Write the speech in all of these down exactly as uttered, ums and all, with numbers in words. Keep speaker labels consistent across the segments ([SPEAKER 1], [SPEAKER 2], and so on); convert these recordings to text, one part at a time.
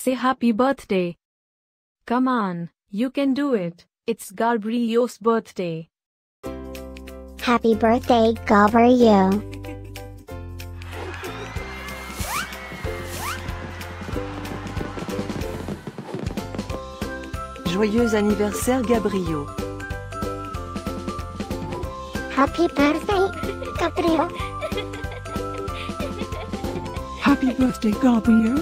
[SPEAKER 1] say happy birthday. Come on, you can do it. It's Gabrio's birthday.
[SPEAKER 2] Happy birthday, Gabrio.
[SPEAKER 3] Joyeux anniversaire, Gabrio.
[SPEAKER 2] Happy birthday, Gabrio.
[SPEAKER 4] Happy birthday, Gabrio.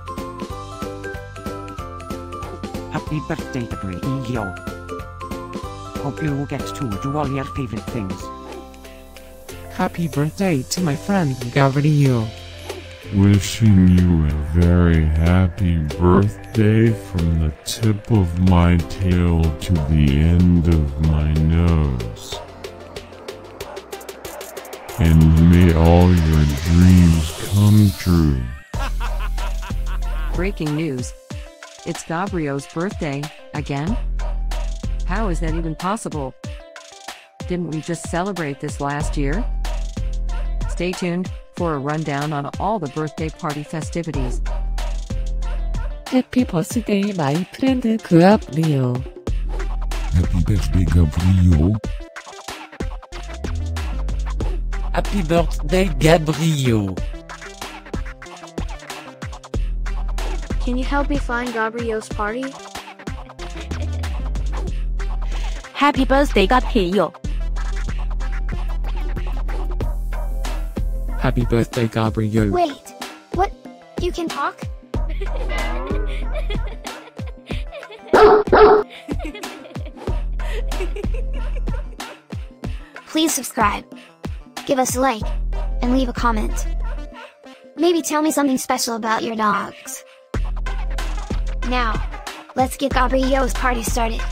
[SPEAKER 5] Happy birthday, Gabrio. Hope you get to do all your favorite things.
[SPEAKER 4] Happy birthday to my friend, Gabrio.
[SPEAKER 6] Wishing you a very happy birthday from the tip of my tail to the end of my nose. And may all your dreams come true.
[SPEAKER 3] Breaking news. It's Gabrio's birthday, again? How is that even possible? Didn't we just celebrate this last year? Stay tuned for a rundown on all the birthday party festivities.
[SPEAKER 4] Happy birthday, my friend Gabrio.
[SPEAKER 6] Happy birthday, Gabrio.
[SPEAKER 4] Happy birthday, Gabrio.
[SPEAKER 7] Can you help me find Gabrio's party?
[SPEAKER 1] Happy birthday, Gabrio.
[SPEAKER 4] Happy birthday, Gabrio.
[SPEAKER 2] Wait, what? You can talk? Please subscribe, give us a like, and leave a comment. Maybe tell me something special about your dogs. Now, let's get Gabrio's party started.